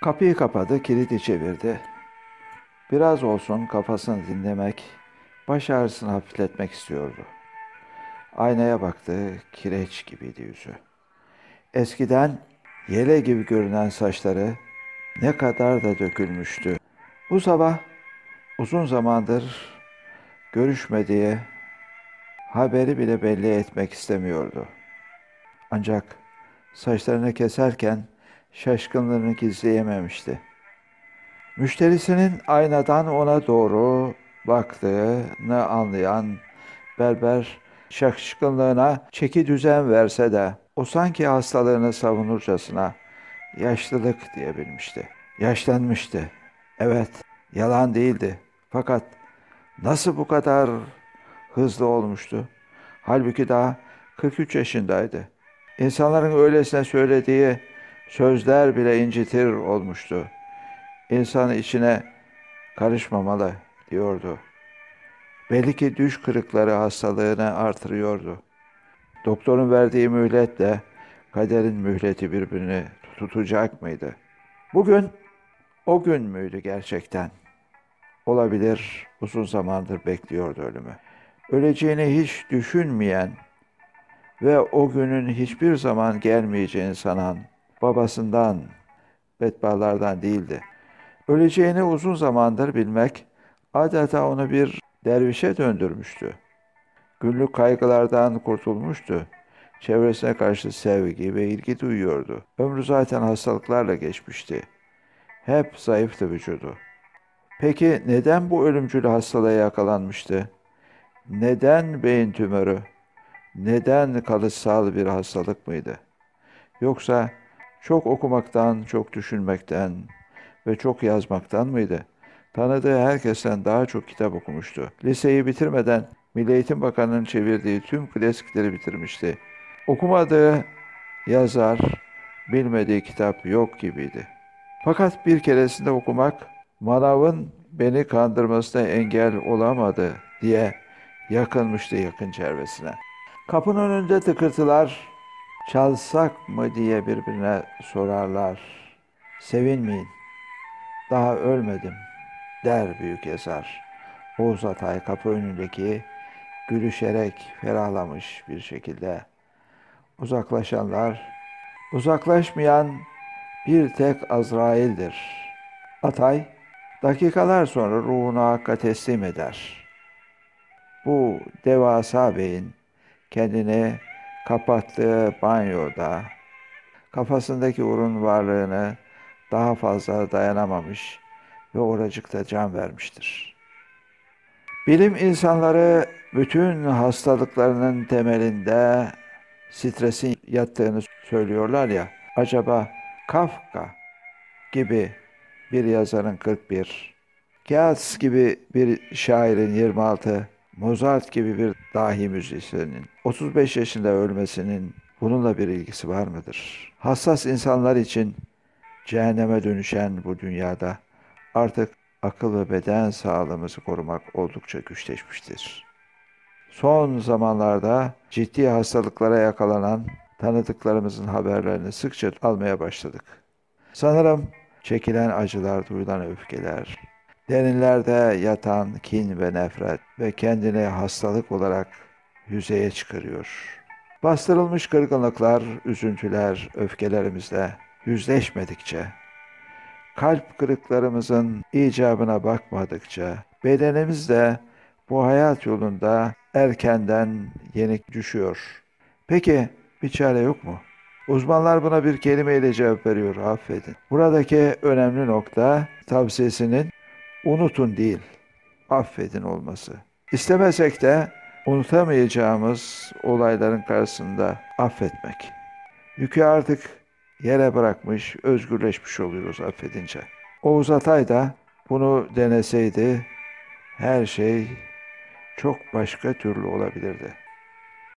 Kapıyı kapadı, kilidi çevirdi. Biraz olsun kafasını dinlemek, baş ağrısını hafifletmek istiyordu. Aynaya baktı, kireç gibiydi yüzü. Eskiden yele gibi görünen saçları ne kadar da dökülmüştü. Bu sabah uzun zamandır görüşmediği haberi bile belli etmek istemiyordu. Ancak saçlarını keserken şaşkınlığını gizleyememişti. Müşterisinin aynadan ona doğru baktığını anlayan berber şaşkınlığına çeki düzen verse de o sanki hastalığını savunurcasına yaşlılık diyebilmişti. Yaşlanmıştı. Evet, yalan değildi. Fakat nasıl bu kadar hızlı olmuştu? Halbuki daha 43 yaşındaydı. İnsanların öylesine söylediği sözler bile incitir olmuştu. İnsan içine karışmamalı diyordu. Belli ki düş kırıkları hastalığını artırıyordu. Doktorun verdiği mühletle kaderin mühleti birbirini tutacak mıydı? Bugün o gün müydü gerçekten? Olabilir, uzun zamandır bekliyordu ölümü. Öleceğini hiç düşünmeyen ve o günün hiçbir zaman gelmeyeceğini sanan babasından, bedbalardan değildi. Öleceğini uzun zamandır bilmek adeta onu bir dervişe döndürmüştü. Günlük kaygılardan kurtulmuştu. Çevresine karşı sevgi ve ilgi duyuyordu. Ömrü zaten hastalıklarla geçmişti. Hep zayıftı vücudu. Peki neden bu ölümcül hastalığa yakalanmıştı? Neden beyin tümörü? Neden kalıtsal bir hastalık mıydı? Yoksa çok okumaktan, çok düşünmekten ve çok yazmaktan mıydı? Tanıdığı herkesten daha çok kitap okumuştu. Liseyi bitirmeden Milli Eğitim Bakanı'nın çevirdiği tüm klasikleri bitirmişti. Okumadığı yazar, bilmediği kitap yok gibiydi. Fakat bir keresinde okumak, manavın beni kandırmasına engel olamadı diye yakınmıştı yakın çevresine. Kapının önünde tıkırtılar, çalsak mı diye birbirine sorarlar. Sevinmeyin, daha ölmedim der büyük yazar. Oğuz Atay kapı önündeki gülüşerek ferahlamış bir şekilde. Uzaklaşanlar, uzaklaşmayan bir tek Azrail'dir. Atay, dakikalar sonra ruhunu Hakk'a teslim eder. Bu devasa beyin kendini kapattığı banyoda kafasındaki urun varlığını daha fazla dayanamamış ve oracıkta can vermiştir. Bilim insanları bütün hastalıklarının temelinde stresin yattığını söylüyorlar ya. Acaba Kafka gibi bir yazarın 41, Keats gibi bir şairin 26, Mozart gibi bir dahi müzisyenin 35 yaşında ölmesinin bununla bir ilgisi var mıdır? Hassas insanlar için cehenneme dönüşen bu dünyada artık akıl ve beden sağlığımızı korumak oldukça güçleşmiştir. Son zamanlarda ciddi hastalıklara yakalanan tanıdıklarımızın haberlerini sıkça almaya başladık. Sanırım çekilen acılar, duyulan öfkeler, derinlerde yatan kin ve nefret ve kendini hastalık olarak yüzeye çıkarıyor. Bastırılmış kırgınlıklar, üzüntüler, öfkelerimizle yüzleşmedikçe, kalp kırıklarımızın icabına bakmadıkça, bedenimiz de bu hayat yolunda erkenden yenik düşüyor. Peki bir çare yok mu? Uzmanlar buna bir kelimeyle cevap veriyor, affedin. Buradaki önemli nokta tavsiyesinin unutun değil, affedin olması. İstemesek de unutamayacağımız olayların karşısında affetmek. Yükü artık yere bırakmış, özgürleşmiş oluyoruz affedince. Oğuz Atay da bunu deneseydi her şey çok başka türlü olabilirdi.